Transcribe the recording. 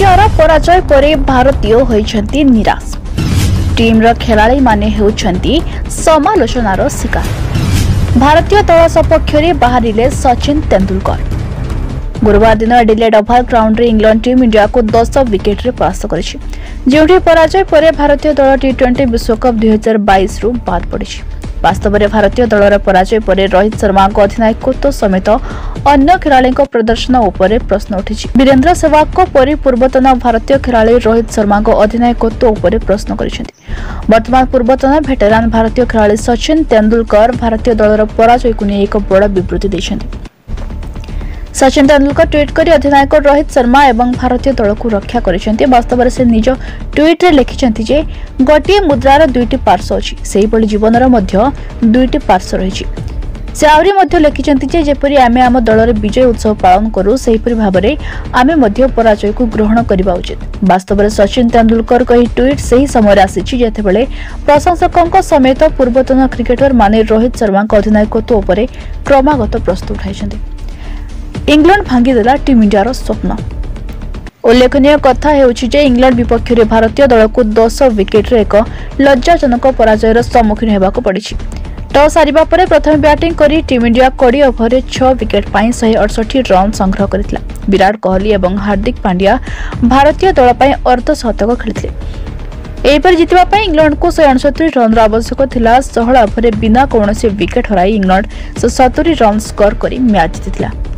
Australia पराजय पर भारतीय होइछंती निराश। टीम रो खेलाड़ी माने हेउछंती समालोचनार शिकार। भारतीय दल सपक्ष बाहरिले सचिन तेंदुलकर। गुरुवार दिन एडिलेड ओभाल ग्राउंड रे इंग्लैंड टीम इंडिया को 10 विकेट रे परास्त करिछि, जेउठी पराजय पर भारतीय दल टी20 विश्वकप 2022 रु बाद पड़िछि। वास्तव में भारतीय दलर पराजय पर रोहित शर्मा अधिनायकत्व समेत अन्य खेलाड़ी प्रदर्शन उपर प्रश्न उठी। वीरेंद्र सहवाग परी पूर्वतन भारतीय खेलाड़ी रोहित शर्मा अधिनायकत्व उपर प्रश्न करिसेंति। वर्तमान पूर्वतन भेटेरान भारतीय खेलाड़ी सचिन तेंदुलकर भारतीय दलर पराजय को नहीं एक बड़ विवृत्ति देछंति। सचिन तेंदुलकर ट्वीट करी अधिनायक रोहित शर्मा एवं भारतीय दल को रक्षा करिसेंति। वास्तव में से निज ट्वीट रे लिखिसेंति जे गोटिए मुद्रार दुईटी पार्श्व अछि, सेही भली जीवनर मध्य दुईटी पार्श्व रहिछि। से आवरी मध्य लिखिसेंति जे जेपरि आमे आम दलर विजय उत्सव पालन करू, सेहीपरि भाबरे आमे मध्य पराजय को ग्रहण करिबा उचित। वास्तव में सचिन तेंदुलकर कही ट्वीट सही समय आसीछि जेतेबेले प्रशंसकक समेत पूर्वतन क्रिकेटर माने रोहित शर्मा अधिनायकत्व उपर क्रमागत प्रश्न उठाइछन्ति। इंग्लैंड भांगीदेला टीम इंडिया स्वप्न। उल्लेखनीय कथा हेउछि जे इंग्लैंड विपक्ष में भारतीय दल को 10 विकेट रे एक लज्जाजनक पराजयर सम्मुखीन हेबाक पड़िछि। टॉस हारिबा परे प्रथम बैटिंग करी टीम इंडिया 20 ओवर रे 6 विकेट पाई 168 रन संग्रह करितला। विराट कोहली एवं हार्दिक पांड्या भारतीय दल पाई अर्धशतक खेलिथिले। एपर जितबा पाई इंग्लैंड को 169 रन आवश्यक थिला। 16 ओवर रे बिना कोनोसी विकेट हराई इंग्लैंड 170 रन स्कोर करी मैच जीतिला।